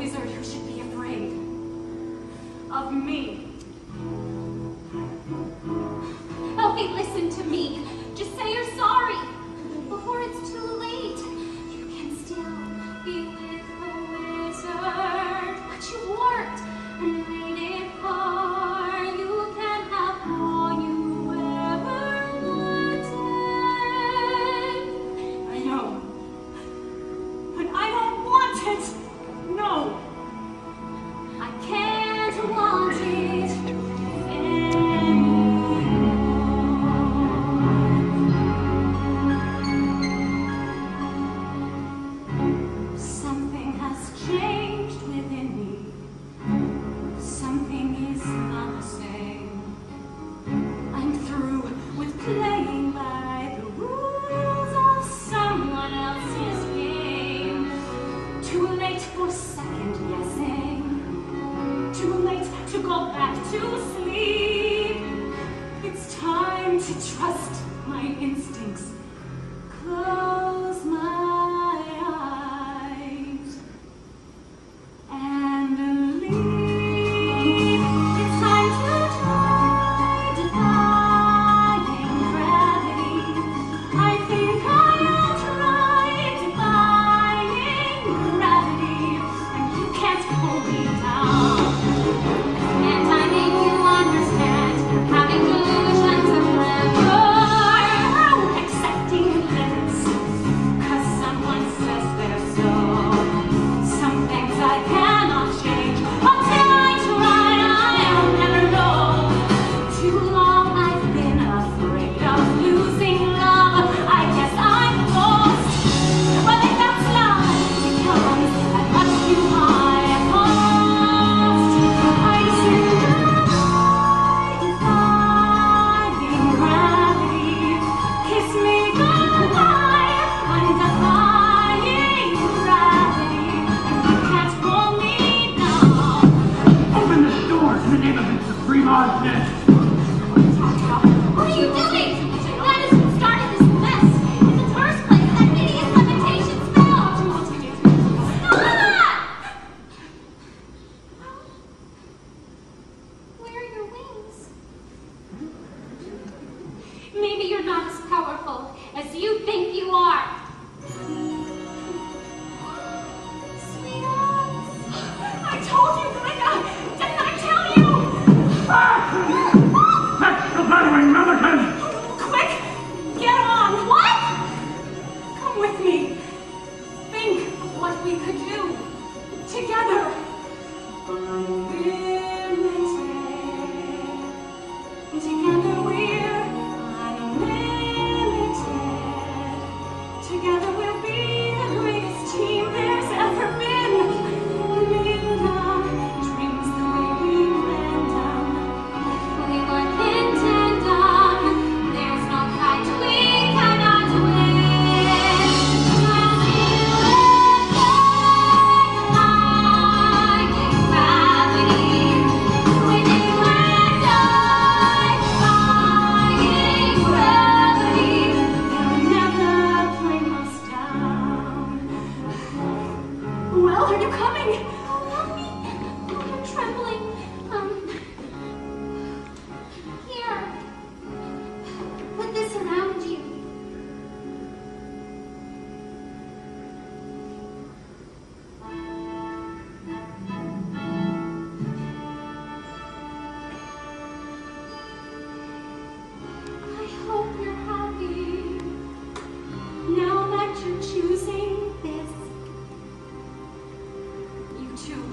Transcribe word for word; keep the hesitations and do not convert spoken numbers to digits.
wizard who should be afraid of me. Elfie, listen to me. Just say you're sorry before it's too late. You can still be with the wizard, but you weren't and made it far. You can have all you ever wanted. I know, but I don't want it. No, I can't want it anymore. Something has changed within me. Something is not the same. I'm through with playing by the rules of someone else's game. Too late for second guessing. Too late to go back to sleep. It's time to trust my instincts. Close my eyes and believe. It's time to try defying gravity. I think I'll try defying gravity, and you can't pull me down. And I make you understand, having delusions of grandeur, accepting limits, 'cause someone says they're so. Some things I cannot change. Until I try, I'll never know. Too long I've been afraid of losing love. I guess I'm lost. Well, if that's love, it comes at much too high a cost. I'm defying gravity. Kiss me goodbye. I'm defying gravity, and you can't pull me down. Open the doors in the name of its supreme oddness! What are you doing? That is what started this mess. In the first place, that hideous levitation spell. Stop! Where are your wings? Maybe you're not as powerful as you think you are. Sweethearts. I told you, Brenda! Didn't I tell you? That's the battering Melican! Quick! Get on! What? Come with me. Think of what we could do together. Unlimited. Together we're unlimited. Together we'll be the greatest team there's ever been. Linda dreams the way we planned them. We work in tandem. There's no fight we cannot win. As you defying gravity, when you and I defying gravity, they'll never bring us down. Well, are you coming? Oh, help me. Oh, I'm trembling. Um, here. Put this around you. I hope you're happy. Now that you're choosing this, you two